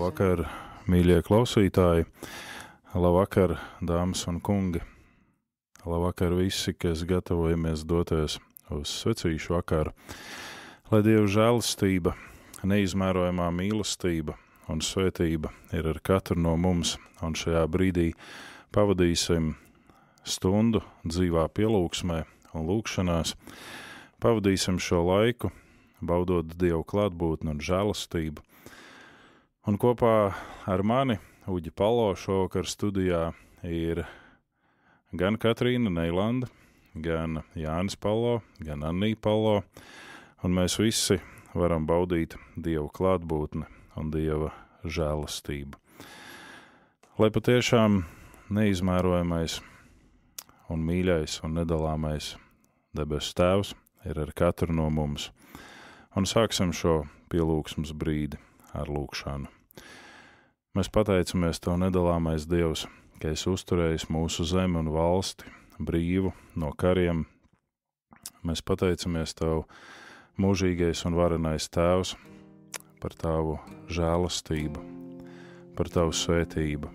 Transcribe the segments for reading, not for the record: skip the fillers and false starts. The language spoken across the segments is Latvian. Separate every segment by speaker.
Speaker 1: Labvakar, mīļie klausītāji, labvakar, dāmas un kungi, labvakar visi, kas gatavojamies doties uz svecīšu vakaru, lai Dieva žēlastība, neizmērojamā mīlestība un svētība ir ar katru no mums, un šajā brīdī pavadīsim stundu dzīvā pielūgsmē un lūgšanās, pavadīsim šo laiku, baudot Dievu klātbūtni un žēlastību. Un kopā ar mani, Uģi Palo, šovakar studijā ir gan Katrīna Neilanda, gan Jānis Palo, gan Annija Palo, un mēs visi varam baudīt Dievu klātbūtni un Dieva žēlastību. Lai patiešām neizmērojamais un mīļais un nedalāmais debesu Tēvs ir ar katru no mums, un sāksim šo pielūgsmes brīdi ar lūgšanu. Mēs pateicamies Tev, nedalāmais Dievs, ka esi uzturējis mūsu zemi un valsti brīvu no kariem. Mēs pateicamies Tev, mūžīgais un varenais Tēvs, par Tavu žēlastību, par Tavu svētību,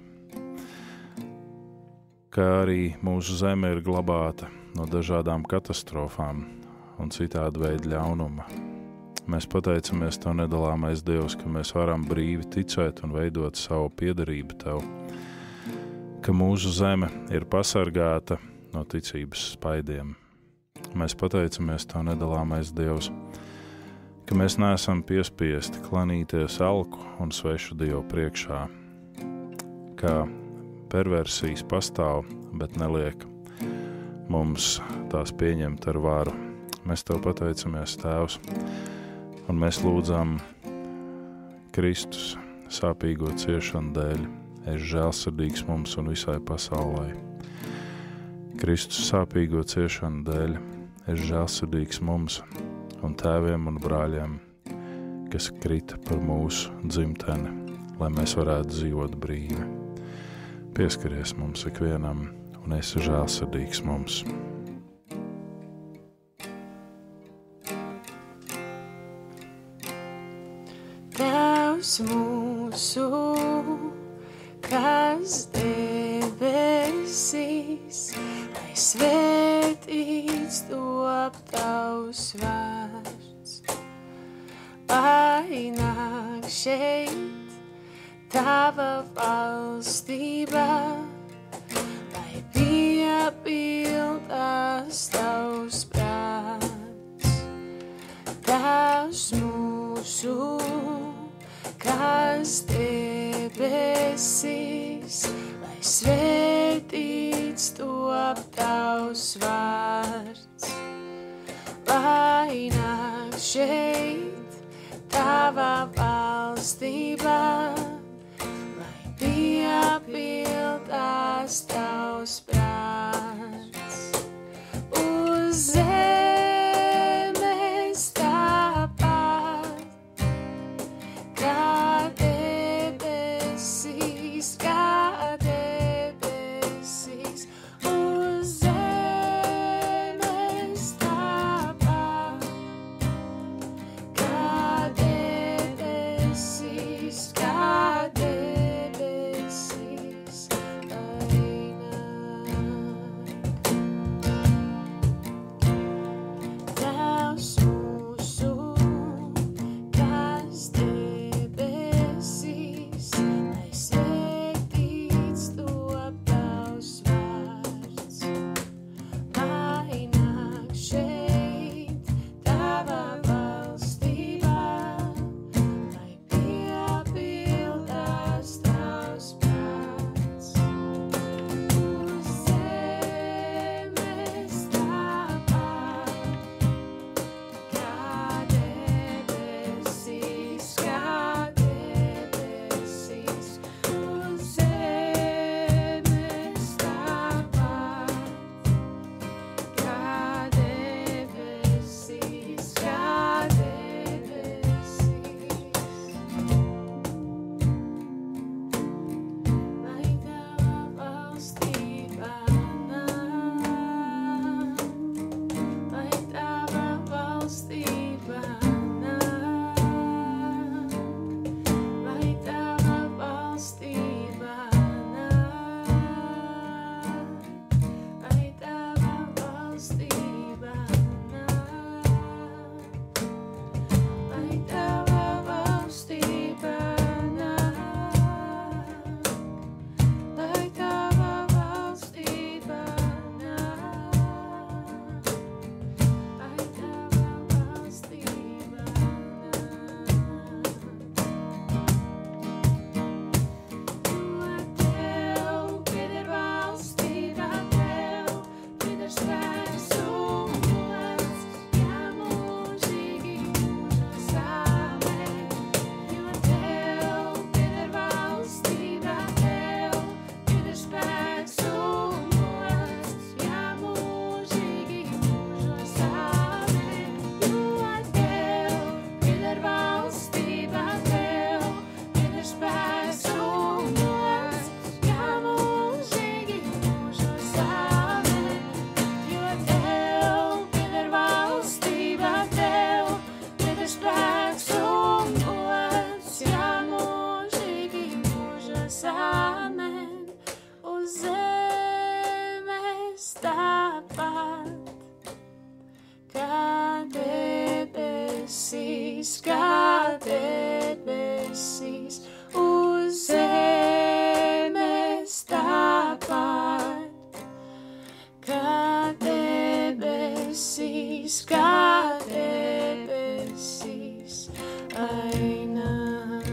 Speaker 1: ka arī mūsu zeme ir glabāta no dažādām katastrofām un citādi veidu ļaunuma. Mēs pateicamies Tev, nedalāmais Dievs, ka mēs varam brīvi ticēt un veidot savu piederību Tev, ka mūsu zeme ir pasargāta no ticības spaidiem. Mēs pateicamies Tev, nedalāmais Dievs, ka mēs neesam piespiesti klanīties alku un svešu Dievu priekšā, ka perversijas pastāv, bet neliek mums tās pieņemt ar varu. Mēs Tev pateicamies, Tēvs, un mēs lūdzam Kristus sāpīgo ciešanu dēļ, esi žēlsirdīgs mums un visai pasaulē. Kristus sāpīgo ciešanu dēļ, esi žēlsirdīgs mums un tēviem un brāļiem, kas krita par mūsu dzimteni, lai mēs varētu dzīvot brīvi. Pieskaries mums ikvienam un esi žēlsirdīgs mums.
Speaker 2: Tēvs mūsu, kas debesīs, lai svētīts top Tavs vārds, lai nāk šeit Tava valstība, lai piepildās Tavs prāts. Tēvs mūsu, kas debesīs, lai svētīts top Tavs vārds, lai nāk šeit Tava valstība, lai piepildās Tavs prāts. Uz zemes tāpat, kā debesīs, uz zemes tāpat, kā debesīs, lai nāk. debesīs, kā debesīs, uz zemes tāpat, kā debesīs, aināk.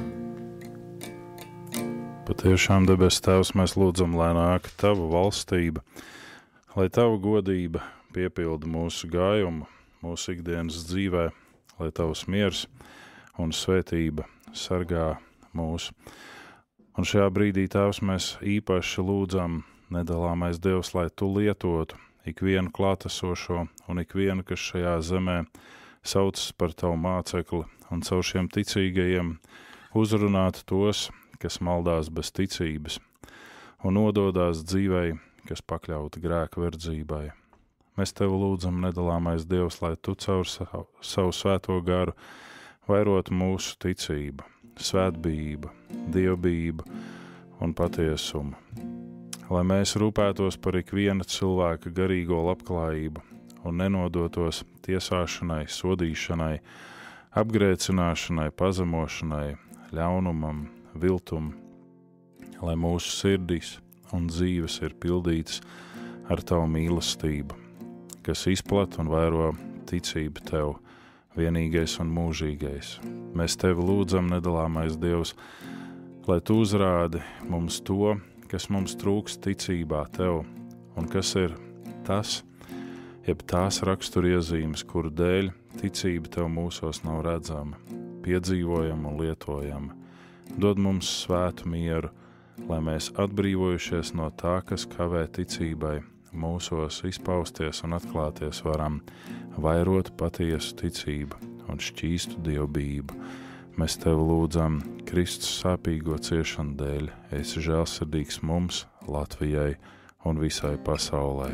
Speaker 1: Patiešām, debes Tēvs, mēs lūdzam, lai nāk Tava valstība, lai Tava godība piepilda mūsu gājumu, mūsu ikdienas dzīvē, lai Tavs miers un svētība sargā mūs. Un šajā brīdī, Tēvs, mēs īpaši lūdzam, nedalāmais Dievs, lai Tu lietotu ikvienu klātesošo un ikvienu, kas šajā zemē saucas par Tavu mācekli, un caur šiem ticīgajiem uzrunāt tos, kas maldās bez ticības, un nododās dzīvei, kas pakļauta grēka verdzībai. Mēs Tevi lūdzam, nedalāmais Dievs, lai Tu caur savu svēto garu vairotu mūsu ticību, svētbijību, dievbijību un patiesumu. Lai mēs rūpētos par ikviena cilvēka garīgo labklājību un nenodotos tiesāšanai, sodīšanai, apgrēcināšanai, pazemošanai, ļaunumam, viltum, lai mūsu sirdis un dzīves ir pildītas ar Tavu mīlestību, kas izplat un vairo ticību Tev, vienīgais un mūžīgais. Mēs Tevi lūdzam, nedalāmais Dievs, lai Tu uzrādi mums to, kas mums trūkst ticībā Tev, un kas ir tas, jeb tās raksturiezīmes, kuru dēļ ticība Tev mūsos nav redzama, piedzīvojama un lietojama. Dod mums svētu mieru, lai mēs atbrīvojušies no tā, kas kavē ticībai, mūsos izpausties un atklāties varam, vairot patiesu ticību un šķīstu dievbijību. Mēs Tevi lūdzam Kristus sāpīgo ciešanu dēļ, esi žēlsirdīgs mums, Latvijai un visai pasaulē.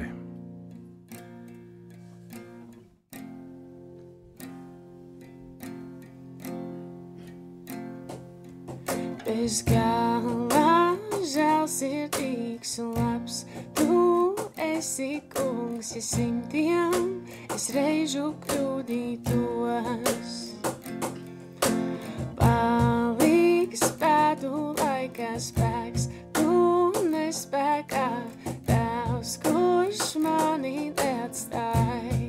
Speaker 2: Bez gala žēlsirdīgs un labs, Tu esi kungs, ja simtiem es reižu kļūdītos. Palīgs pēdu laikā spēks, Tu nespēkā, Tavs, kurš mani neatstāj.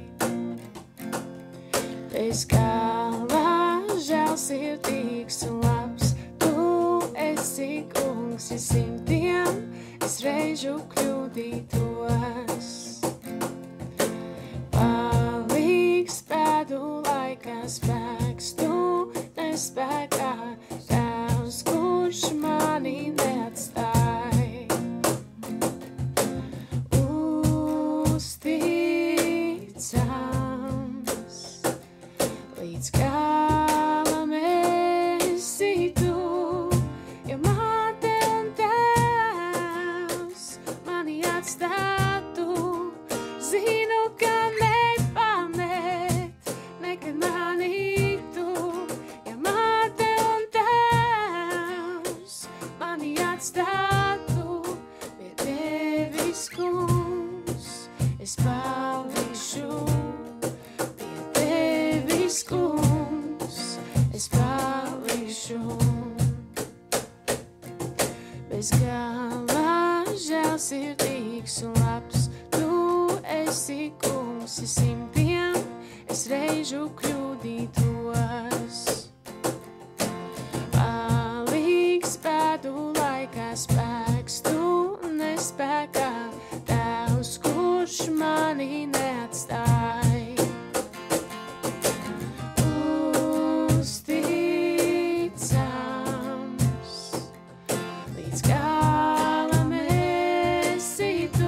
Speaker 2: Bez gala žēlsirdīgs un labs, esi kungs, ja simtiem es reižu kļūdītos. Palīgs pēdu laikā spēks, Tu nespēkā, Tavs, kurš mani neatstāj. Uzticams, līdz galam esi Tu. Zinu, ka nepamet, nekad mani Tu, ja māte un tēvs mani atstātu, pie Tevis, kungs, es palikšu, pie Tevis, kungs, es palikšu. Bez gala žēlsirdīgs un labs, esi kungs, ja simtiem es reižu kļūdītos. Palīgs pēdu laikā spēks, Tu nespēkā, Tavs, kurš mani neatstāj. Uzticams, līdz galam esi Tu.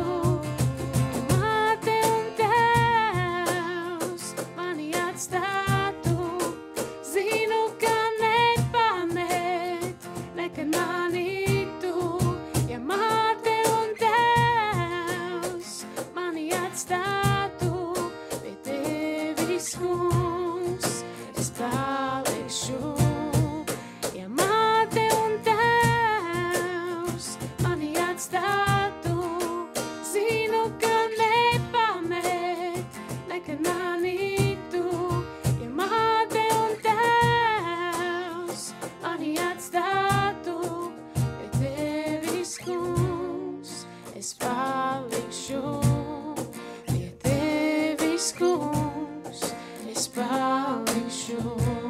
Speaker 2: Zinu, ka nepamet, nekad mani Tu, ja māte un tēvs mani atstātu, pie Tevis, kungs, es palikšu. Ja māte un tēvs mani atstātu, zinu, ka nepamet, nekad mani Tu, ja māte un palikšu.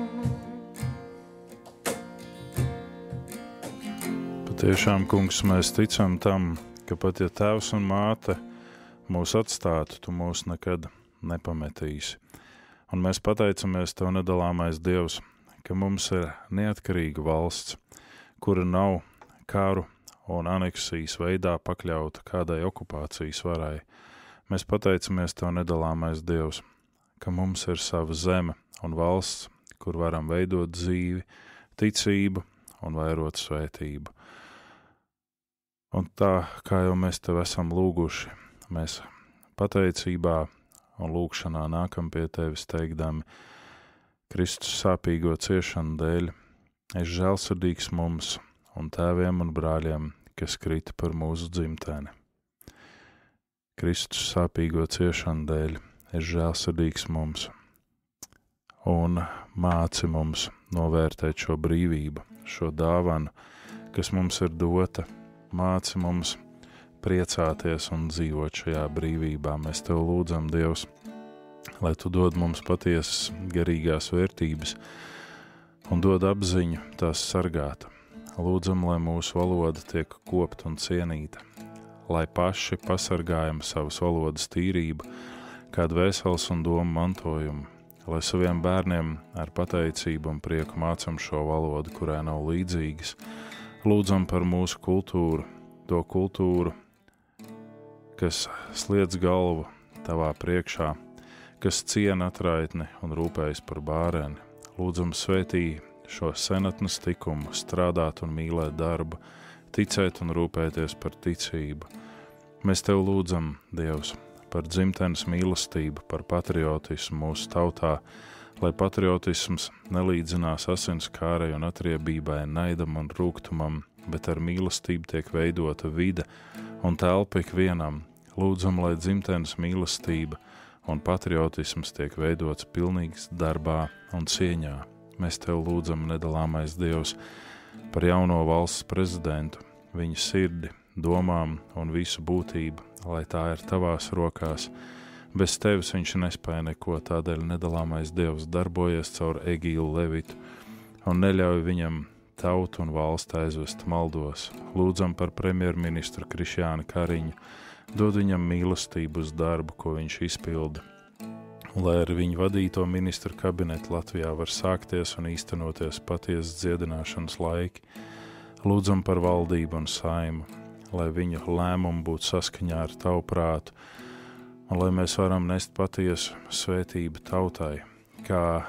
Speaker 1: Patiešām, kungs, mēs ticam tam, ka pat ja tēvs un māte mūs atstātu, tu mūs nekad nepametīsi. Un mēs pateicamies tev, nedalāmais Dievs, ka mums ir neatkarīga valsts, kura nav karu un aneksijas veidā pakļauta kādai okupācijas varai. Mēs pateicamies tev, nedalāmais Dievs, ka mums ir sava zeme un valsts, kur varam veidot dzīvi, ticību un vairot svētību. Un tā, kā jau mēs tev esam lūguši, mēs pateicībā un lūgšanā nākam pie tevis teikdami: Kristus sāpīgo ciešanu dēļ, es žēlsirdīgs mums un tēviem un brāļiem, kas krita par mūsu dzimteni. Kristus sāpīgo ciešanu dēļ, es žēlsirdīgs mums un māci mums novērtēt šo brīvību, šo dāvanu, kas mums ir dota, māci mums priecāties un dzīvot šajā brīvībā. Mēs tev lūdzam, Dievs, lai tu dod mums patiesas garīgās vērtības un dod apziņu tās sargāt. Lūdzam, lai mūsu valoda tiek kopta un cienīta, lai paši pasargājam savas valodas tīrību, kā dvēseles un domu mantojumu, lai saviem bērniem ar pateicību un prieku mācam šo valodu, kurai nav līdzīgas. Lūdzam par mūsu kultūru, to kultūru, kas sliedz galvu tavā priekšā, kas ciena atraitni un rūpējas par bāreni. Lūdzam, svētī šo senatnes tikumu, strādāt un mīlēt darbu, ticēt un rūpēties par ticību. Mēs tev lūdzam, Dievs, par dzimtenes mīlestību, par patriotismu mūsu tautā, lai patriotisms nelīdzinās asins kārai un atriebībai, naidam un rūgtumam, bet ar mīlestību tiek veidota vide un telpa ikvienam. Lūdzam, lai dzimtenes mīlestība un patriotisms tiek veidots pilnīgs darbā un cieņā. Mēs tev lūdzam, nedalāmais Dievs, par jauno valsts prezidentu, viņa sirdi, domām un visu būtību, lai tā ir tavās rokās. Bez tevis viņš nespēja neko, tādēļ nedalāmais Dievs darbojies caur Egīlu Levitu un neļauj viņam tautu un valstu aizvest maldos. Lūdzam par premjerministru Krišjānu Kariņu, dod viņam mīlestību uz darbu, ko viņš izpilda, un lai ar viņu vadīto ministru kabinetu Latvijā var sākties un īstenoties patiesas dziedināšanas laiki. Lūdzam par valdību un saimu, lai viņu lēmumu būtu saskaņā ar tavu prātu, un lai mēs varam nest patiesu svētību tautai, kā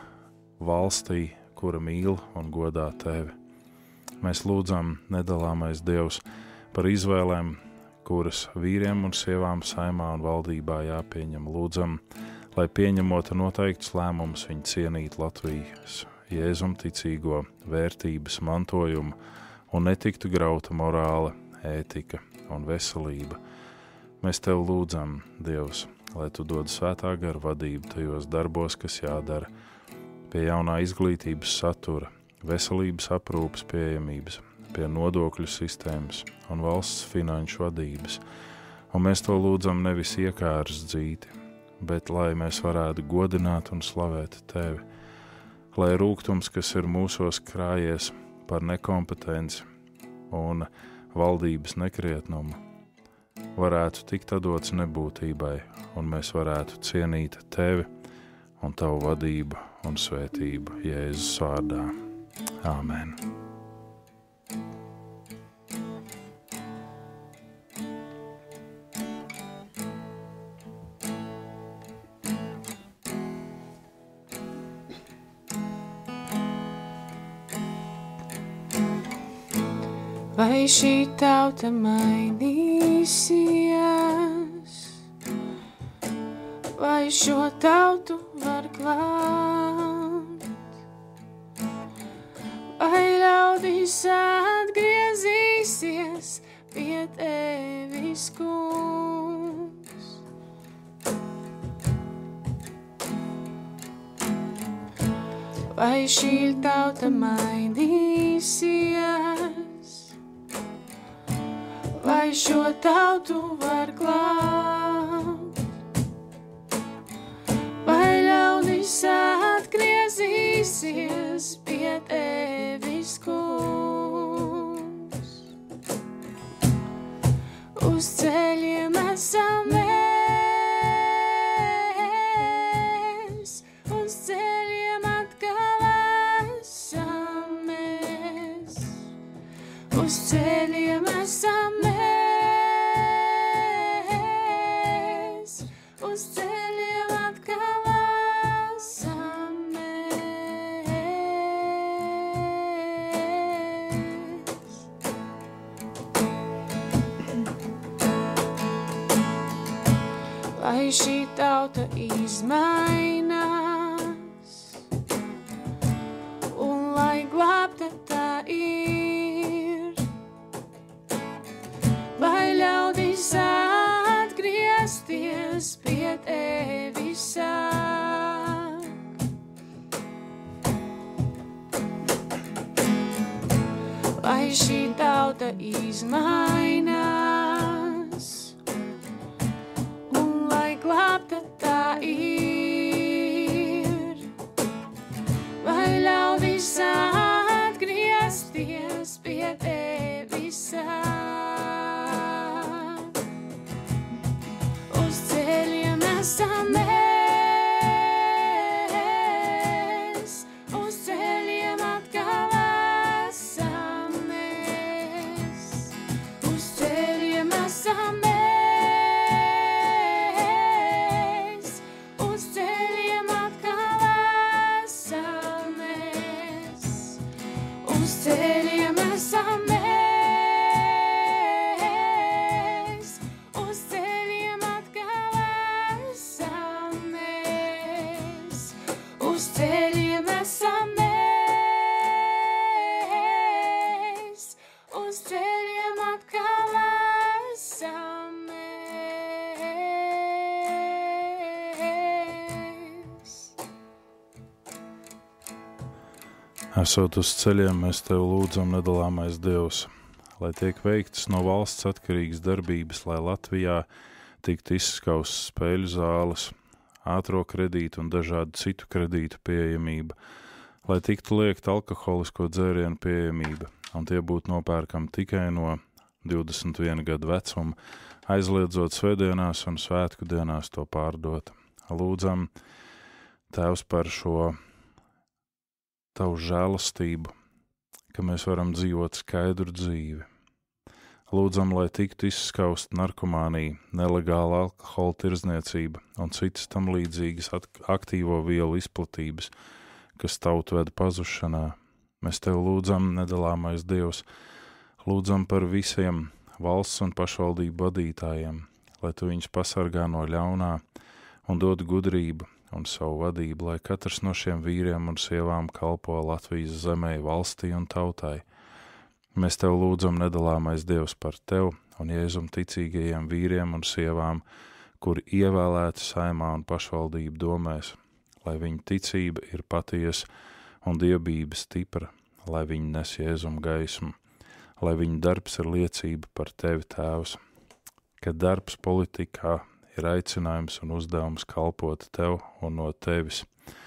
Speaker 1: valstī, kura mīl un godā tevi. Mēs lūdzam, nedalāmais Dievs, par izvēlēm, kuras vīriem un sievām saimā un valdībā jāpieņem. Lūdzam, lai pieņemot noteiktus lēmumus viņi cienītu Latvijas Jēzum ticīgo vērtības mantojumu un netiktu grauta morāla, ētika un veselība. Mēs tev lūdzam, Dievs, lai tu dod svētā gara vadību tajos darbos, kas jādara, pie jaunā izglītības satura, veselības aprūpes pieejamības, pie nodokļu sistēmas un valsts finanšu vadības. Un mēs to lūdzam nevis iekāras dzīti, bet lai mēs varētu godināt un slavēt tevi, lai rūgtums, kas ir mūsos krājies par nekompetenci un valdības nekrietnumu, varētu tikt atdots nebūtībai, un mēs varētu cienīt tevi un tavu vadību un svētību Jēzus vārdā. Āmen.
Speaker 2: Vai šī tauta mainīsies, vai šo tautu var glābt, vai ļaudis atgriezīsies pie tevis, kungs. Vai šī tauta mainīsies, vai šo tautu var glābt, vai ļaudis atgriezīsies uz ceļiem esam mēs, uz ceļiem atkal esam mēs. Lai šī tauta izmainās, un lai glābta tā ir, lai ļaudis atgriezties pie tevis sāk. Lai šī tauta izmainās, un lai glābta tā ir, lai ļaudis atgriezties pie tevis sāk. Uz ceļiem esam mēs, uz ceļiem atkal esam mēs, uz ceļiem esam mēs, uz ceļiem atkal esam mēs, uz ceļiem esam mēs, uz ceļiem atkal esam mēs, uz ceļiem esam mēs, uz ceļiem atkal esam mēs.
Speaker 1: Esot uz ceļiem, mēs Tev lūdzam, nedalāmais Dievs, lai tiek veiktas no valsts atkarīgas darbības, lai Latvijā tiktu izskaustas spēļu zāles, ātro kredītu un dažādu citu kredītu pieejamība, lai tiktu liekta alkoholisko dzērienu pieejamība, un tie būtu nopērkami tikai no 21 gadu vecuma, aizliedzot svētdienās un svētku dienās to pārdot. Lūdzam, Tēvs, par šo Tavu žēlastību, ka mēs varam dzīvot skaidru dzīvi. Lūdzam, lai tiktu izskaust narkomānija, nelegāla alkohola tirdzniecība un citas tam līdzīgas aktīvo vielu izplatības, kas tautu ved pazušanā. Mēs Tev lūdzam, nedalāmais Dievs, lūdzam par visiem valsts un pašvaldību vadītājiem, lai Tu viņus pasargā no ļaunā un dod gudrību un savu vadību, lai katrs no šiem vīriem un sievām kalpo Latvijas zemē, valstī un tautai. Mēs Tev lūdzam, nedalāmais Dievs, par Tev un Jēzum ticīgajiem vīriem un sievām, kuri ievēlēti saimā un pašvaldību domēs, lai viņu ticība ir patiesa un dievbība stipra, lai viņi nes Jēzum gaismu, lai viņu darbs ir liecība par Tevi, Tēvs, ka darbs politikā ir aicinājums un uzdevums kalpot Tev un no Tevis.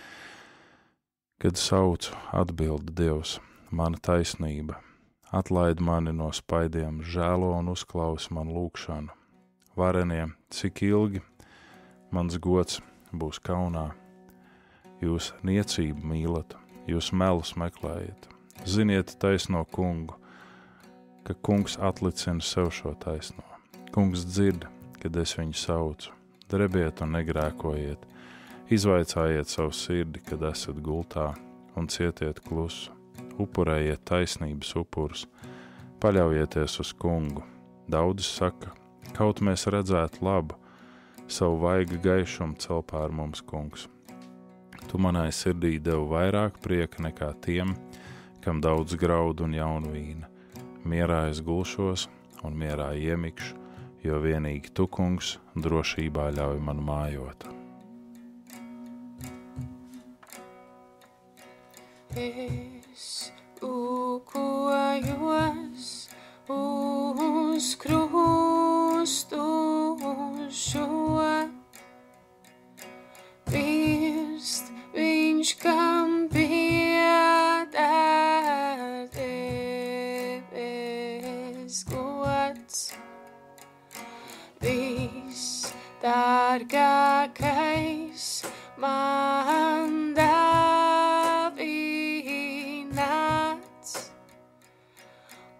Speaker 1: Kad saucu, atbildi Dievs, mana taisnība, atlaid mani no spaidiem, žēlo un uzklausi man lūgšanu. Varenie, cik ilgi mans gods būs kaunā, jūs niecību mīlat, jūs melus meklējat. Ziniet taisno kungu, ka kungs atlicina sev šo taisno. Kungs dzird, kad es viņu saucu. Drebiet un negrēkojiet, izvaicājiet savu sirdi, kad esat gultā, un cietiet klusu. Upurējiet taisnības upurus, paļaujieties uz kungu. Daudz saka, kaut mēs redzētu labu, savu vaiga gaišumu cel pār mums, kungs. Tu manai sirdī devu vairāk prieka nekā tiem, kam daudz graudu un jaunu vīna. Mierā es gulšos un mierā iemikšu, jo vienīgi Tu, kungs, drošībā ļauj man mājot.
Speaker 2: Es lūkojos uz krustu šo, mirst viņš, kam pieder Tevis gods. Viss dārgākais man dāvināts,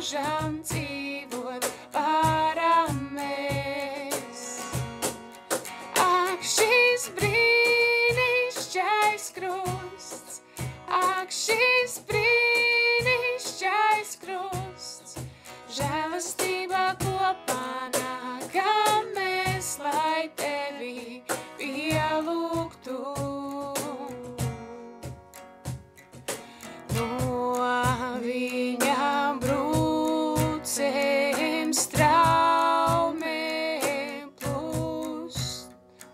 Speaker 2: mūžam dzīvot varam mēs. Ak, šis brīnišķais krusts, ak, šis brīnišķais krusts, žēlastībā kopā nākam mēs, lai tevi pielūgtu. No viņa brūcēm straumēm plūst,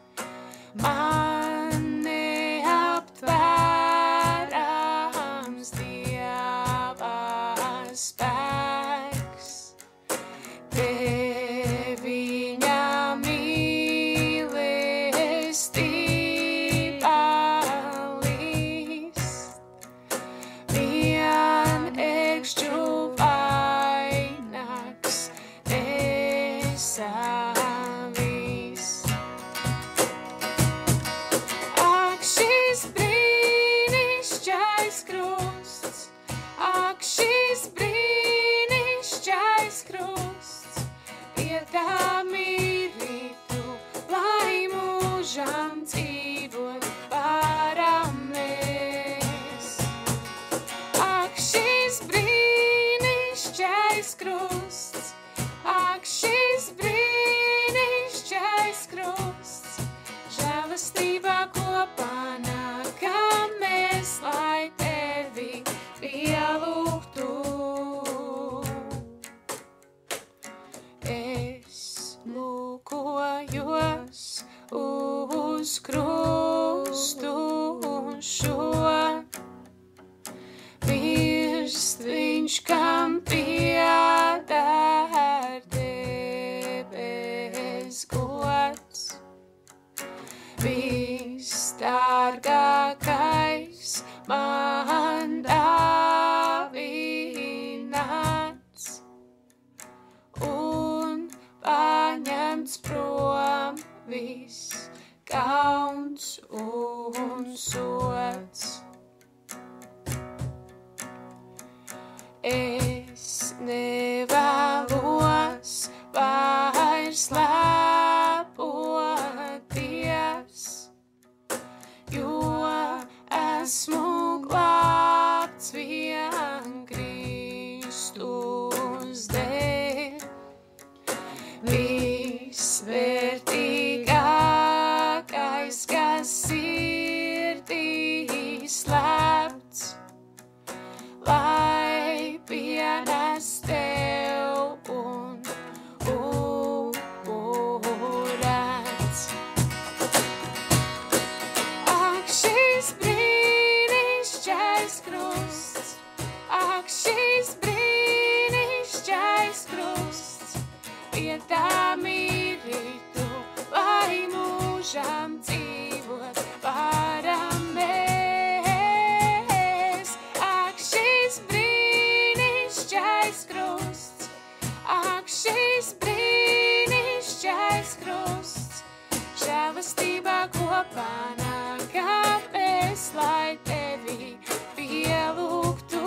Speaker 2: man neaptvērams Dieva spēks. Te viņa mīlestība līst, vien ekšķu vainags nesavīs. Ak, šis brīnišķais krusts, ak, šis brīnišķais krusts, pie tā mīlītu, lai mūžam dzīvot varam mēs. Ak, šis brīnišķais krusts, ak, šis brīnišķais krusts, žēlastībā kopā nākam mēs, lai tevi pielūgtu. Es lūkojos uz krustu un šo, mirst viņš, kam pieder debes gods. Visdārgākais man dāvināts un paņemts prom viss kauns un sods. Es nevēlos vairs lepoties, jo esmu glābts vien Kristus dēļ. Visvērtīgākais, kas sirdī slēpts, lai pienes tev un upurēts. Ak, šis brīnišķais krusts, ak, šis brīnišķais krusts, pie tā mīlītu, lai mūžam dzīvot varam mēs. Ak, šis brīnišķais krusts, ak, šis brīnišķais krusts, žēlastībā kopā nākam mēs, lai tevi pielūgtu.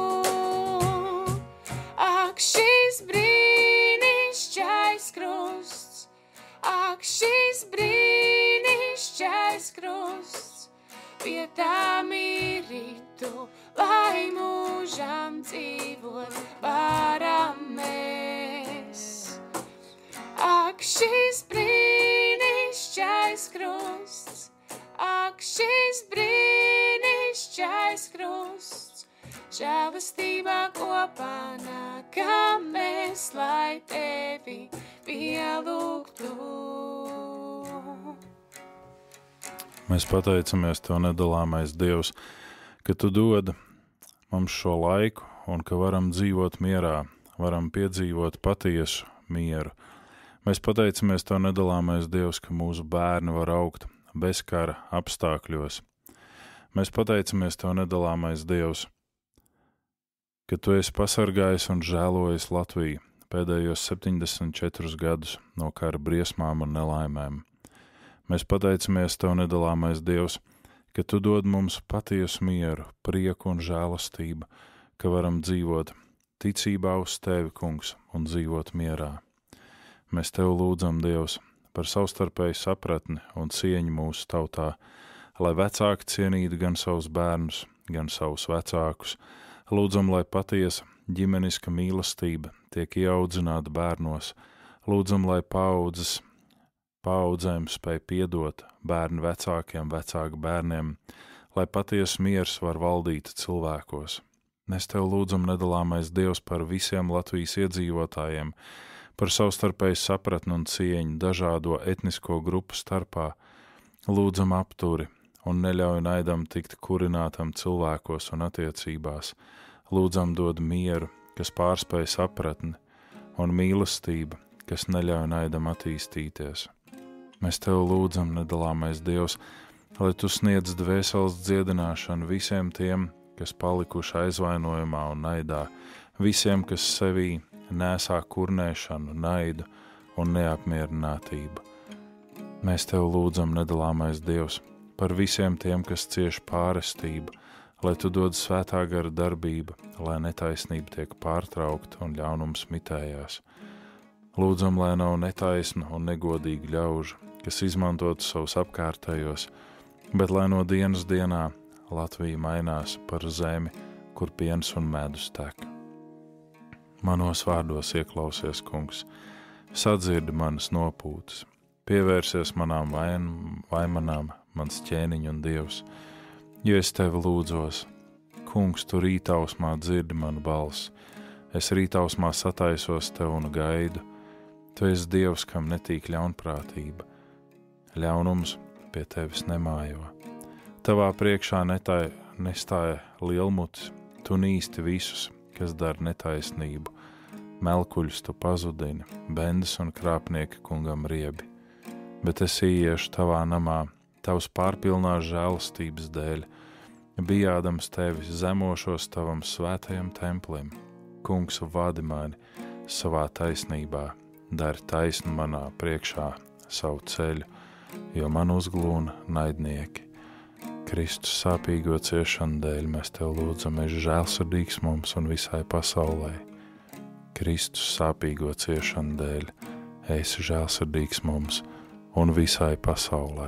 Speaker 2: Ak, šis brīnišķais krusts, ak, šis brīnišķais krusts, pie tā mīlītu, lai mūžam dzīvot varam mēs. Ak, šis brīnišķais krusts, ak, šis brīnišķais krusts, žēlastībā kopā nākam mēs, lai tevi pielūgtu.
Speaker 1: Mēs pateicamies Tev, nedalāmais Dievs, ka Tu dod mums šo laiku un ka varam dzīvot mierā, varam piedzīvot patiesu mieru. Mēs pateicamies Tev, nedalāmais Dievs, ka mūsu bērni var augt bez kara apstākļos. Mēs pateicamies Tev, nedalāmais Dievs, ka Tu esi pasargājis un žēlojis Latviju pēdējos 74 gadus no kara briesmām un nelaimēm. Mēs pateicamies Tev, nedalāmais Dievs, ka Tu dod mums patiesu mieru, prieku un žēlastību, ka varam dzīvot ticībā uz Tevi, Kungs, un dzīvot mierā. Mēs Tev lūdzam, Dievs, par savstarpēju sapratni un cieņu mūsu tautā, lai vecāki cienītu gan savus bērnus, gan savus vecākus. Lūdzam, lai patiesa ģimeniska mīlestība tiek ieaudzināta bērnos. Lūdzam, lai paudzēm spēj piedot bērnu vecākiem, vecāku bērniem, lai patiesa miers var valdīt cilvēkos. Mēs Tev lūdzam, nedalāmais Dievs, par visiem Latvijas iedzīvotājiem, par savstarpēju sapratni un cieņu dažādo etnisko grupu starpā. Lūdzam apturi un neļauj naidam tikt kurinātam cilvēkos un attiecībās. Lūdzam dod mieru, kas pārspēj sapratni, un mīlestība, kas neļauj naidam attīstīties. Mēs Tev lūdzam, nedalāmais Dievs, lai Tu sniedz dvēseles dziedināšanu visiem tiem, kas palikuši aizvainojumā un naidā, visiem, kas sevī nesā kurnēšanu, naidu un neapmierinātību. Mēs Tev lūdzam, nedalāmais Dievs, par visiem tiem, kas cieš pārestību, lai Tu dod svētā gara darbība, lai netaisnība tiek pārtraukta un ļaunums mitējās. Lūdzam, lai nav netaisnu un negodīgu ļaužu, kas izmantotu savus apkārtējos, bet lai no dienas dienā Latvija mainās par zemi, kur piens un medus tek. Manos vārdos ieklausies, Kungs, sadzirdi manas nopūtas, pievērsies manām vaimanām, mans ķēniņš un Dievs, jo es Tevi lūdzos. Kungs, Tu rītausmā dzirdi manu balsi, es rītausmā sataisos Tev un gaidu. Tu esi Dievs, kam netīk ļaunprātība, ļaunums pie Tevis nemājo. Tavā priekšā nestāja lielmutis, Tu nīsti visus, kas dara netaisnību, melkuļus Tu pazudini, bendes un krāpnieki kungam riebi. Bet es ieiešu Tavā namā, Tavs pārpilnās žēlastības dēļ, bijādams Tevi zemošos Tavam svētajam templim. Kungs, vadi mani savā taisnībā, dari taisnu manā priekšā savu ceļu, jo man uzglūna naidnieki. Kristus sāpīgo ciešanu dēļ mēs Tev lūdzam, esi žēlsirdīgs mums un visai pasaulē. Kristus sāpīgo ciešanu dēļ esi žēlsirdīgs mums un visai pasaulē.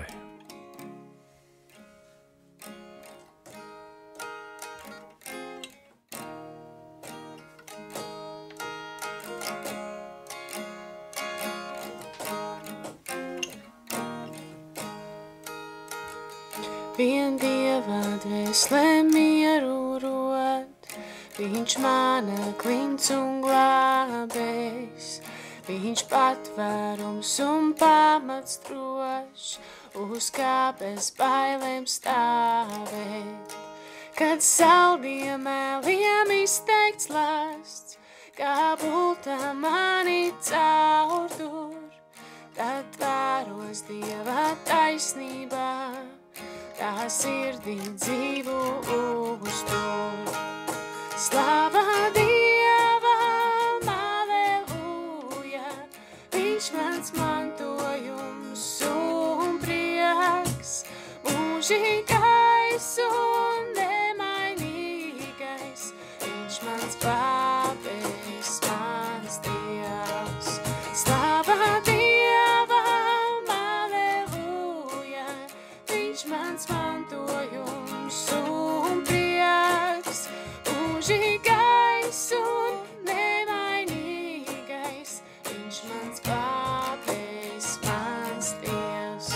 Speaker 2: Vien Dieva dvēselē mieru rod, Viņš mana klints un glābējs, Viņš patvērums un pamats drošs, uz kā bez bailēm stāvēt. Kad saldiem mēliem izteikts lasts, kā bulta mani caurdur, tad tvēros Dieva taisnībā, tā sirdī dzīvu uztur. Slava Dievam, aleluja, Viņš mans mantojums un prieks, mūžīgais un nemainīgais, Viņš mans pāpējs, mans Dievs. Slava Dievam, aleluja, Viņš mans mantojums un prieks, mūžīgais un nemainīgais, Viņš mans pāpējs, mans Dievs.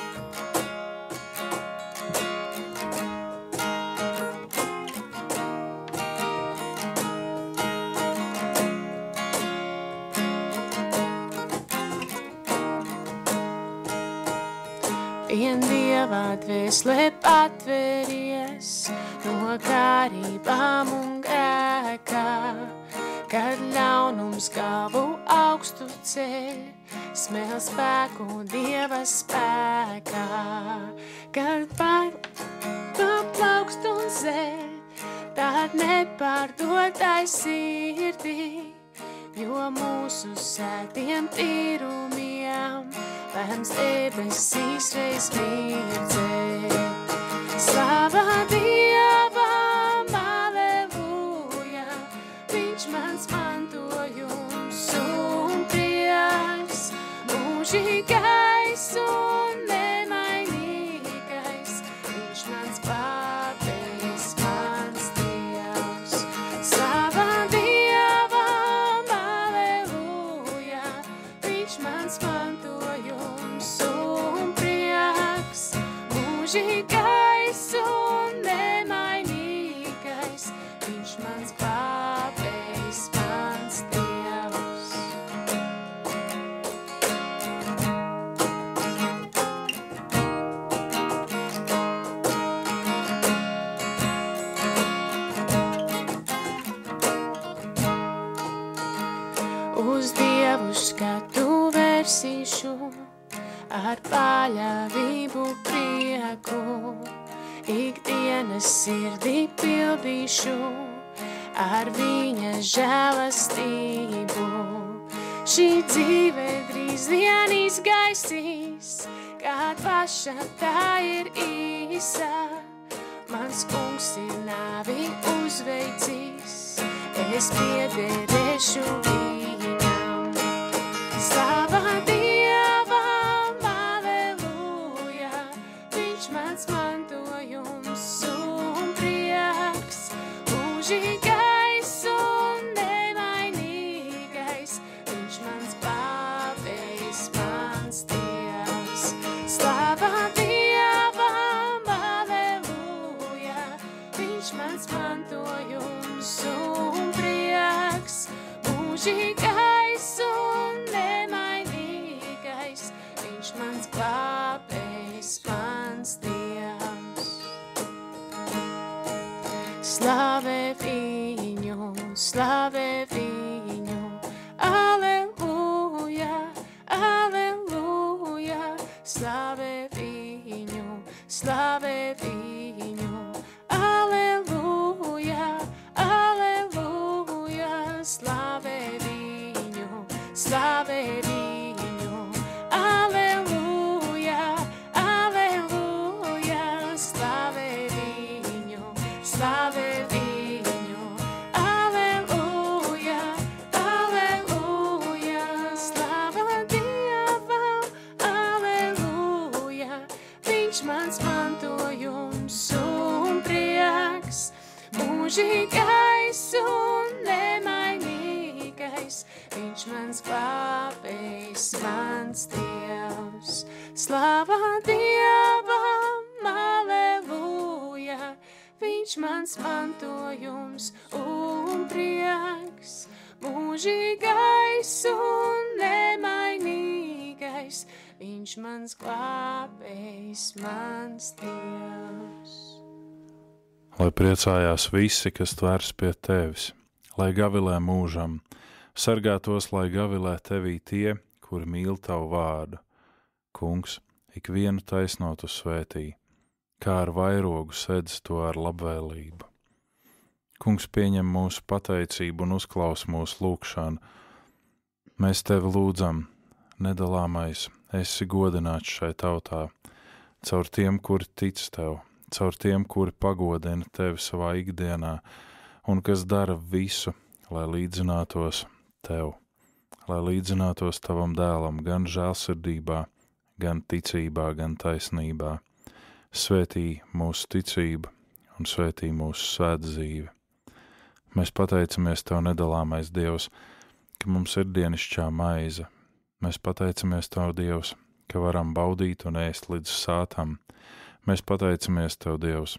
Speaker 2: Vien Dieva dvēselē patveries no kārībām un grēkā, kad ļaunums galvu augstu ceļ, smēl spēku Dieva spēkā. Kad top plaukst un zeļ, tad nepārdotai sirdī, jo mūsu sētiem tīrumiem lēms debesīs reiz mirdzēt. Slava Dievam, aleluja, Viņš mans mantojums un prieks, mūžīgais un nemainīgais, viņš mans Pāvējs, mans Dievs. Slava Dievam, aleluja, viņš mans mantojums un prieks, mūžīgais un nemainīgais, viņš mans Pāvējs, mans Dievs. Uz Dievu skatu vērsīšu, ar paļāvību prieku, ikdienas sirdī pildīšu, ar viņa žēlastību. Šī dzīve drīz vien izgaisīs, kad paša tā ir īsa. Mans kungs ir nāvi uzveicis, es piederēšu viņam. Slava Dievam, aleluja, viņš mans mantojums un prieks, mūžīgais un nemainīgais, viņš mans Pāvējs, mans Dievs. Slava Dievam, aleluja, viņš mans mantojums un prieks, mūžīgais un nemainīgais, viņš mans Pāvējs, mans Dievs. Slavē viņu, aleluja, aleluja, slavē viņu, aleluja, aleluja, slavē viņu, aleluja, aleluja, slavē viņu, aleluja, aleluja, slava Dievam, aleluja, viņš mans mantojums un prieks, mūžīgais un nemainīgais, viņš mans Pāvējs, mans Dievs. Slava Dievam, aleluja, viņš mans mantojums un prieks, mūžīgais un nemainīgais, viņš mans glābējs, mans Dievs.
Speaker 1: Lai priecājās visi, kas tvers pie tevis, lai gavilē mūžam, sargātos, lai gavilē tevī tie, kuri mīl tavu vārdu. Kungs, ikvienu taisnotu svētī, kā ar vairogu sedz to ar labvēlību. Kungs, pieņem mūsu pateicību un uzklaus mūsu lūgšanu. Mēs tevi lūdzam, nedalāmais, esi godināts šai tautā, caur tiem, kuri tic tev, caur tiem, kuri pagodina tevi savā ikdienā un kas dara visu, lai līdzinātos tev, lai līdzinātos tavam dēlam gan žēlsirdībā, gan ticībā, gan taisnībā. Svētī mūsu ticību un svētī mūsu svētdzīvi. Mēs pateicamies tev, nedalāmais Dievs, ka mums ir dienišķā maize. Mēs pateicamies tev, Dievs, ka varam baudīt un ēst līdz sātam. Mēs pateicamies tev, Dievs,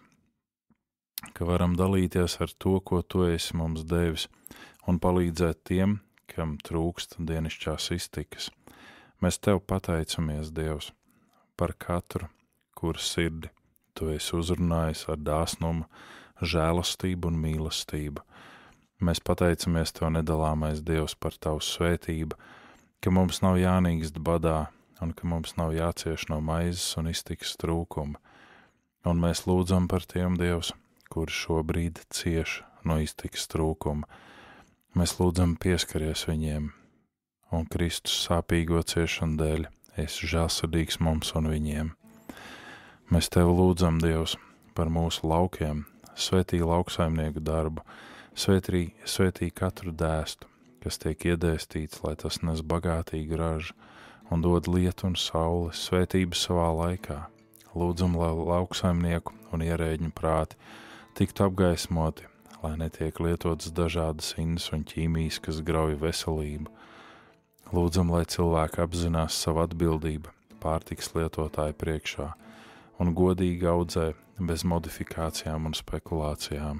Speaker 1: ka varam dalīties ar to, ko tu esi mums devis, un palīdzēt tiem, kam trūkst dienišķās iztikas. Mēs tev pateicamies, Dievs, par katru, kur sirdi tu esi uzrunājis ar dāsnumu, žēlastību un mīlestību. Mēs pateicamies tev, nedalāmais Dievs, par tavu svētību, ka mums nav jānīkst badā un ka mums nav jācieš no maizes un iztikas trūkuma. Un mēs lūdzam par tiem, Dievs, kuri šobrīd cieš no iztikas trūkuma. Mēs lūdzam pieskaries viņiem, un Kristus sāpīgo ciešanu dēļ esi žēlsirdīgs mums un viņiem. Mēs tevi lūdzam, Dievs, par mūsu laukiem, svētī lauksaimnieku darbu, Svētī katru dēstu, kas tiek iedēstīts, lai tas nes bagātīgu ražu un dod lietu un saules svētību savā laikā. Lūdzam, lai lauksaimnieku un ierēģņu prāti tiktu apgaismoti, lai netiek lietotas dažādas indas un ķīmijas, kas grauj veselību. Lūdzam, lai cilvēki apzinās savu atbildību pārtikas lietotāju priekšā un godīgi audzē bez modifikācijām un spekulācijām.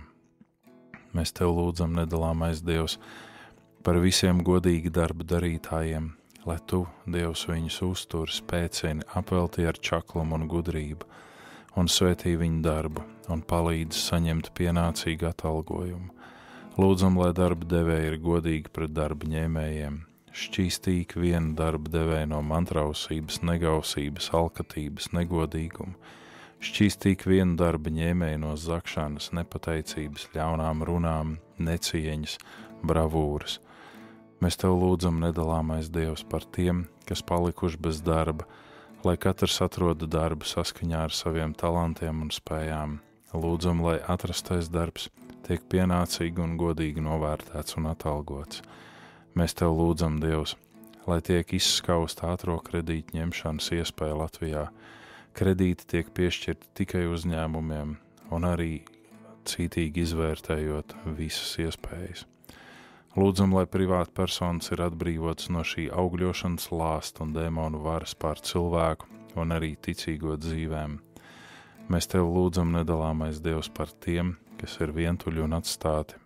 Speaker 1: Mēs Tev lūdzam, nedalāmais Dievs, par visiem godīgi darba darītājiem, lai Tu, Dievs, viņus uztur, spēcini, apveltī ar čaklumu un gudrību, un svētī viņu darbu, un palīdz saņemt pienācīgu atalgojumu. Lūdzam, lai darba devēji ir godīgi pret darba ņēmējiem, šķīstīgi vienu darba devēju no mantrausības, negausības, alkatības, negodīguma, šķīstīgi vienu darba ņēmēju no zakšanas, nepateicības, ļaunām runām, necieņas, bravūras. Mēs Tev lūdzam, nedalāmais Dievs, par tiem, kas palikuši bez darba, lai katrs atroda darbu saskaņā ar saviem talantiem un spējām. Lūdzam, lai atrastais darbs tiek pienācīgi un godīgi novērtēts un atalgots. Mēs Tev lūdzam, Dievs, lai tiek izskausta ātro kredītu ņemšanas iespēja Latvijā. Kredīti tiek piešķirti tikai uzņēmumiem un arī cītīgi izvērtējot visas iespējas. Lūdzam, lai privāta personas ir atbrīvotas no šī augļošanas lāsta un dēmonu varas pār cilvēku un arī ticīgo dzīvēm. Mēs Tev lūdzam, nedalāmais Dievs, par tiem, kas ir vientuļi un atstāti.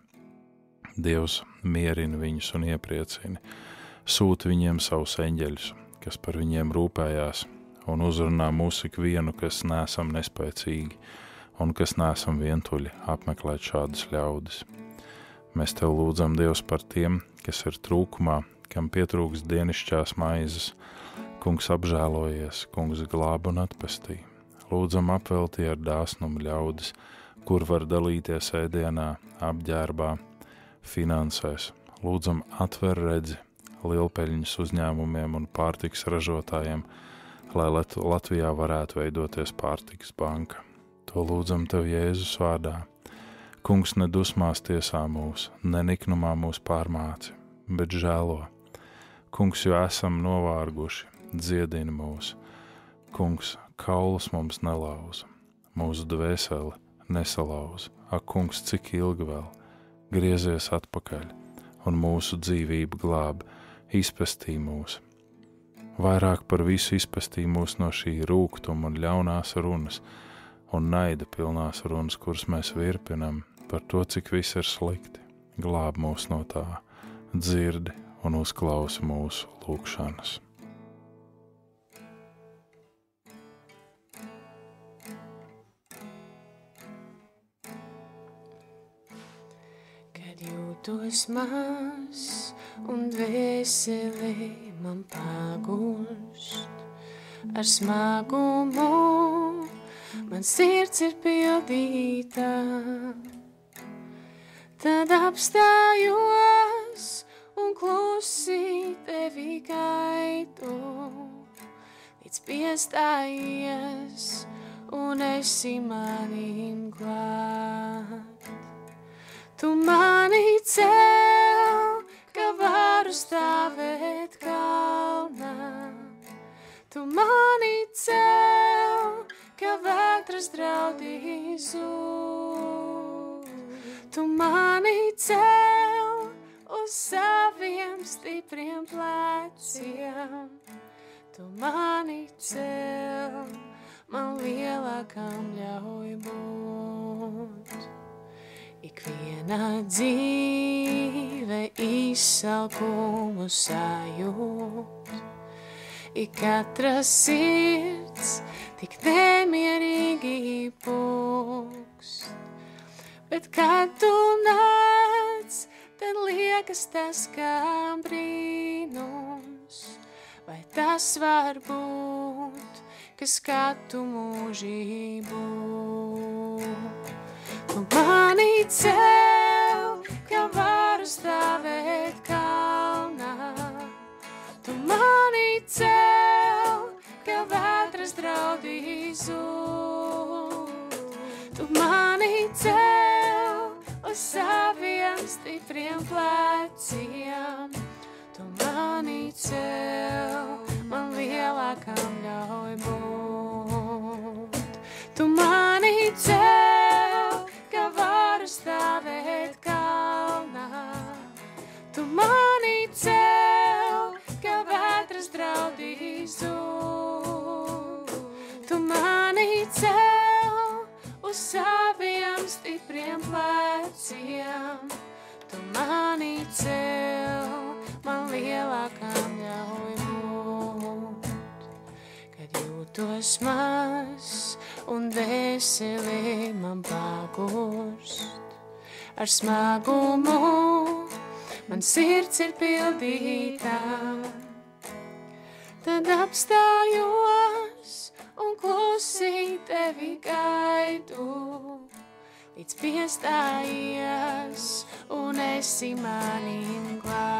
Speaker 1: Dievs mierina viņus un iepriecina, sūta viņiem savus eņģeļus, kas par viņiem rūpējās, un uzrunā mūs ikvienu, kas neesam nespēcīgi un kas neesam vientuļi apmeklēt šādas ļaudis. Mēs Tev lūdzam, Dievs, par tiem, kas ir trūkumā, kam pietrūks dienišķās maizes. Kungs, apžēlojies, Kungs, glāb un atpestī. Lūdzam, apveltī ar dāsnumu ļaudis, kur var dalīties ēdienā, apģērbā, finansēs. Lūdzam, atver redzi lielpeļņas uzņēmumiem un pārtikas ražotājiem, lai Latvijā varētu veidoties pārtikas banka. To lūdzam Tev Jēzus vārdā. Kungs, ne dusmās tiesā mūs, ne niknumā mūs pārmāci, bet žēlo. Kungs, jo esam novārguši, dziedini mūs. Kungs, kaulus mums nelauza, mūsu dvēseli nesalauza. Ak, Kungs, cik ilgi vēl? Griezies atpakaļ, un mūsu dzīvību glāb, izpestī mūs. Vairāk par visu izpestī mūs no šī rūgtuma un ļaunās runas un naida pilnās runas, kuras mēs virpinam par to, cik viss ir slikti. Glāb mūs no tā, dzirdi un uzklausi mūsu lūgšanas.
Speaker 2: Kad jūtos maz un dvēseli man pagulst, ar smagumu man sirds ir pildīta. Tad apstājos un klusi Tevi gaidu, līdz piestājies un esi manim glābt. Tu mani cel, ka varu stāvēt kalnā. Tu mani cel, ka vētras draudī zūd. Tu mani cel uz saviem stipriem pleciem. Tu mani cel, man lielākam ļauj būt. Ikviena dzīve izsalkumu sajūt, ik katra sirds tik nemierīgi pūkst. Bet kad Tu nāc, tad liekas tas kā brīnums. Vai tas var būt, ka skatu mūžību? Tu mani cel, ka varu stāvēt kalnā. Tu mani cel, ka vētras draudī zūd. Tu mani cel uz saviem stipriem pleciem. Tu mani cel, man lielākam ļauj būt. Tu mani cel, ka varu stāvēt kalnā. Tu mani cel, ka vētras draudīs zūd. Tu mani cel uz saviem stipriem pleciem. Tu mani cel, man lielākam ļauj būt. Kad jūtos maz un veseli man pagurst, ar smagumu man sirds ir pildītā. Tad apstājos un klusi tevi gaidu, līdz piestājies un esi manim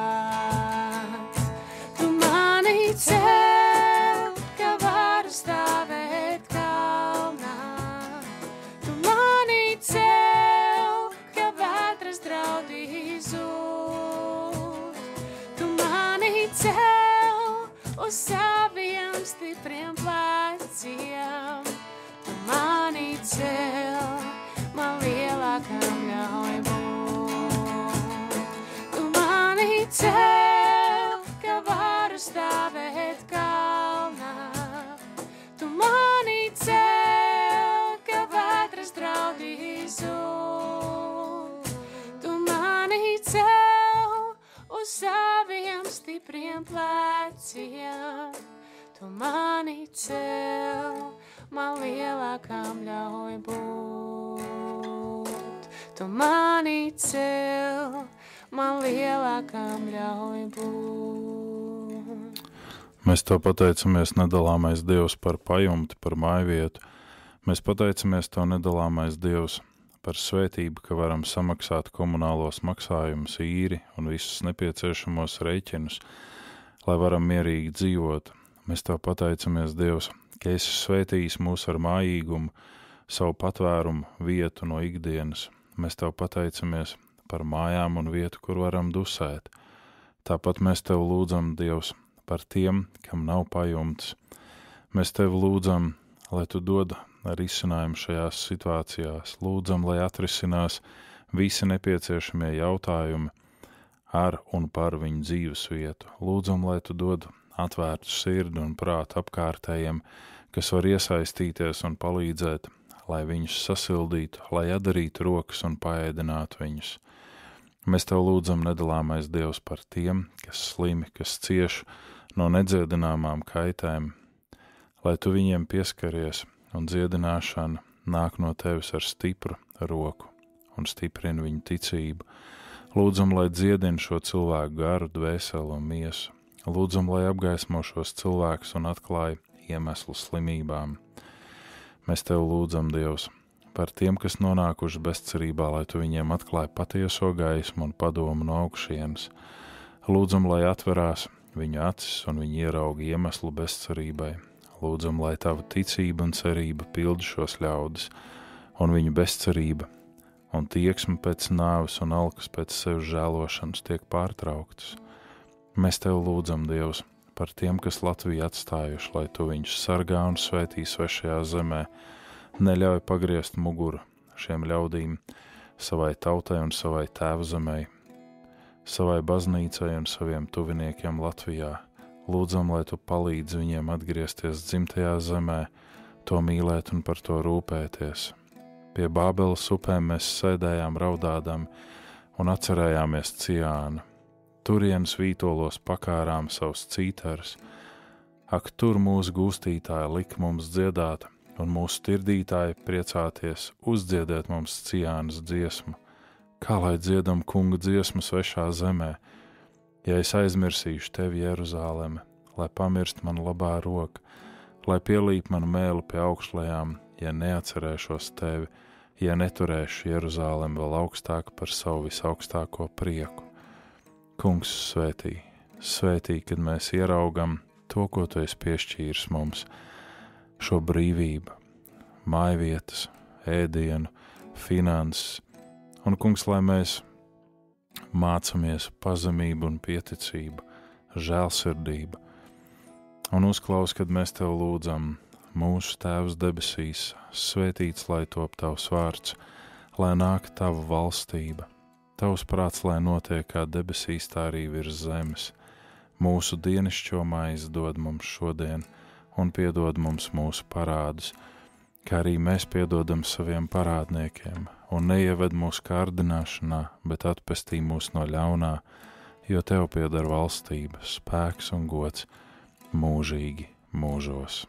Speaker 2: klāt. Tu mani cel, ka varu stāvēt kalnā. Tu mani cel, ka vētras draudīs zūd. Tu mani cel uz saviem stipriem pleciem. Tu mani cel, man lielākam ļauj būt. Tu mani cel, ka varu stāvēt kalnā. Tu mani cel, ka vētras draudīs zūd. Tu mani cel uz saviem stipriem pleciem. Tu mani cel, man lielākam ļauj būt. Tu mani cel, man lielākam ļauj būt.
Speaker 1: Mēs tev pateicamies, nedalāmais Dievs, par pajumti, par mājvietu. Mēs pateicamies tev, nedalāmais Dievs, par svētību, ka varam samaksāt komunālos maksājumus, īri un visus nepieciešamos rēķinus, lai varam mierīgi dzīvot. Mēs tev pateicamies, Dievs, ka esi svētījis mūs ar mājīgumu, savu patvērumu vietu no ikdienas. Mēs tev pateicamies par mājām un vietu, kur varam dusēt. Tāpat mēs tev lūdzam, Dievs, par tiem, kam nav pajumtes. Mēs tev lūdzam, lai tu dod risinājumu šajās situācijās. Lūdzam, lai atrisinās visi nepieciešamie jautājumi ar un par viņu dzīves vietu. Lūdzam, lai tu dod atvērtu sirdi un prātu apkārtējiem, kas var iesaistīties un palīdzēt, lai viņus sasildītu, lai atdarītu rokas un paēdinātu viņus. Mēs tev lūdzam, nedalāmais Dievs, par tiem, kas slimi, kas cieš no nedziedināmām kaitēm, lai tu viņiem pieskaries un dziedināšana nāk no tevis ar stipru roku un stiprina viņu ticību. Lūdzam, lai dziedina šo cilvēku garu, dvēseli un miesu. Lūdzam, lai apgaismo šos cilvēkus un atklāja iemeslu slimībām. Mēs tev lūdzam, Dievs, par tiem, kas nonākuši bezcerībā, lai tu viņiem atklāja patieso gaismu un padomu no augšienes. Lūdzam, lai atverās viņu acis un viņi ierauga iemeslu bezcerībai. Lūdzam, lai tava ticība un cerība pilda šos ļaudis, un viņu bezcerība un tieksme pēc nāves un alkas pēc sevis žēlošanas tiek pārtrauktas. Mēs tev lūdzam, Dievs, par tiem, kas Latviju atstājuši, lai tu viņus sargā un svētī svešajā zemē, neļauj pagriezt muguru šiem ļaudīm, savai tautai un savai tēva zemei, savai baznīcai un saviem tuviniekiem Latvijā. Lūdzam, lai tu palīdzi viņiem atgriezties dzimtajā zemē, to mīlēt un par to rūpēties. Pie Bābeles upēm mēs sēdējām raudādam un atcerējāmies Ciānu. Turienes vītolos pakārām savus cītarus. Ak, tur mūsu gūstītāji lika mums dziedāt, un mūsu tirdītāji priecāties uzdziedēt mums Ciānas dziesmu. Kā lai dziedam kunga dziesmu svešā zemē, ja es aizmirsīšu tevi, Jeruzāleme, lai pamirst man labā roka, lai pielīp manu mēlu pie augšlejām, ja neatcerēšos tevi, ja neturēšu Jeruzālemi vēl augstāk par savu visaugstāko prieku. Kungs svētī, kad mēs ieraugam to, ko tu esi piešķīris mums, šo brīvību, mājvietas, ēdienu, finanses, un, kungs, lai mēs mācamies pazemību un pieticību, žēlsirdību, un uzklaus, kad mēs Tev lūdzam, mūsu Tēvs debesīs, svētīts lai top Tavs vārds, lai nāk Tava valstība, Tavs prāts, lai notiek kā debesīs, tā arī virs zemes. Mūsu dienascho maizi dod mums šodien, un piedod mums mūsu parādus, kā arī mēs piedodam saviem parādniekiem, un neieved mūsu kārdināšanā, bet atpestī mūs no ļaunā, jo Tev pieder valstība, spēks un gods mūžīgi mūžos.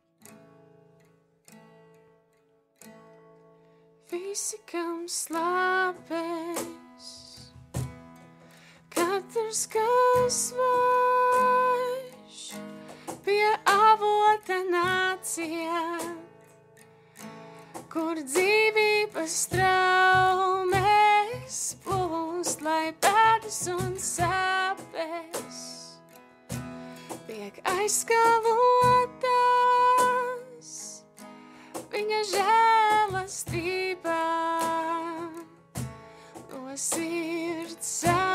Speaker 2: Visi, kam slāpēs, katrs, kas vaiš, pie avota nāciet, kur dzīvības traumes plūst, lai pēdas un sāpes tiek aizskalotas viņa žēlastībā. No sirds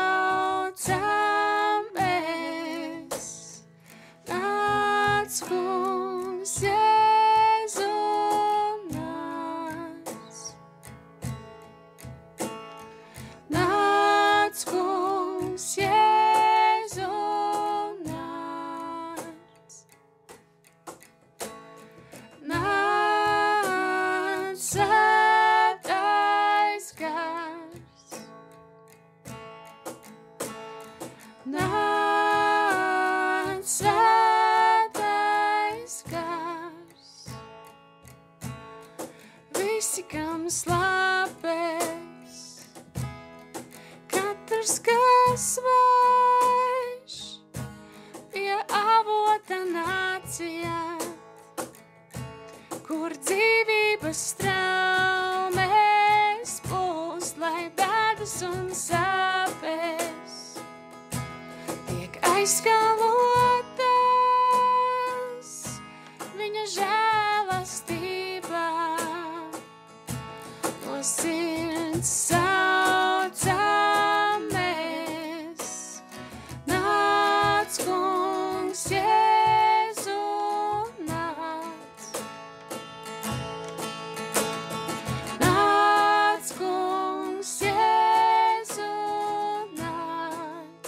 Speaker 2: saucamies, nāc, Kungs, Jēzu, nāc. Nāc, Kungs, Jēzu, nāc. Nāc, Svētais Gars. Nāc, Svētais Gars. Visi, kam slāpēs, katrs, kas vaiš, pie avota nāciet, kur dzīvības traumes plūst, lai bēdas un sāpes tiek aizskalotas viņa žēlastībā. No sirds saucamies, nāc, Kungs, Jēzu, nāc. Nāc, Kungs, Jēzu, nāc.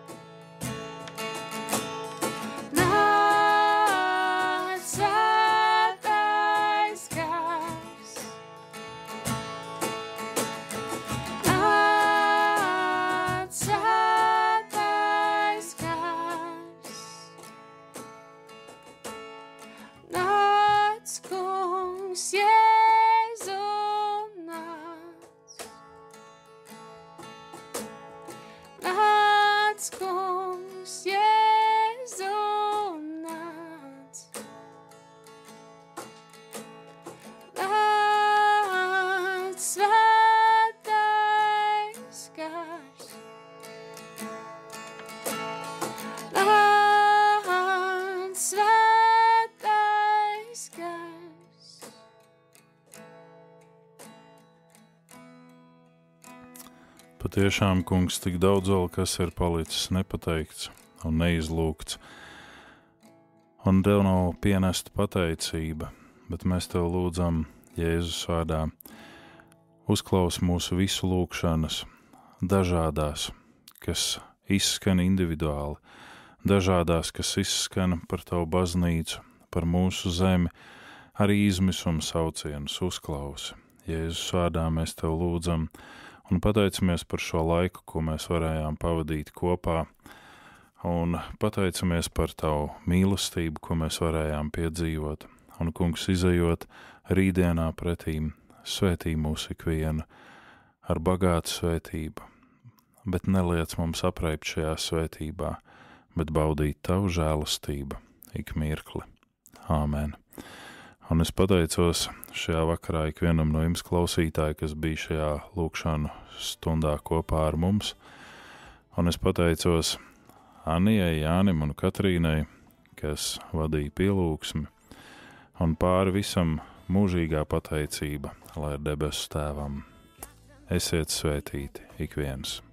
Speaker 2: Nāc, Svētais Gars. Nāc, Svētais Gars. Nāc, Kungs, Jēzu, nāc. Nāc, Kungs, Jēzu, nāc. Nāc, Svētais Gars. Nāc, Svētais Gars.
Speaker 1: Patiešām, Kungs, tik daudz vēl, kas ir palicis nepateikts un neizlūgts, un Tev nav pienesta pateicība, bet mēs Tev lūdzam Jēzus vārdā. Uzklaus mūsu visu lūgšanas, dažādās, kas izskan individuāli, dažādās, kas izskan par Tavu baznīcu, par mūsu zemi, arī izmisuma saucienus uzklausi. Jēzus vārdā mēs Tev lūdzam un pateicamies par šo laiku, ko mēs varējām pavadīt kopā, un pateicamies par Tavu mīlestību, ko mēs varējām piedzīvot. Un, Kungs, izejot rītdienā pretīm, svētī mūs ikvienu ar bagātu svētību, bet neliec mums apreipt šajā svētībā, bet baudīt Tavu žēlastību ik mirkli. Āmen. Un es pateicos šajā vakarā ikvienam no jums klausītāji, kas bija šajā lūkšanu stundā kopā ar mums. Un es pateicos Anijai, Jānim un Katrīnai, kas vadīja pielūgsmi. Un pāri visam mūžīgā pateicība, lai ir debesu Tēvam. Esiet svētīti ik viens.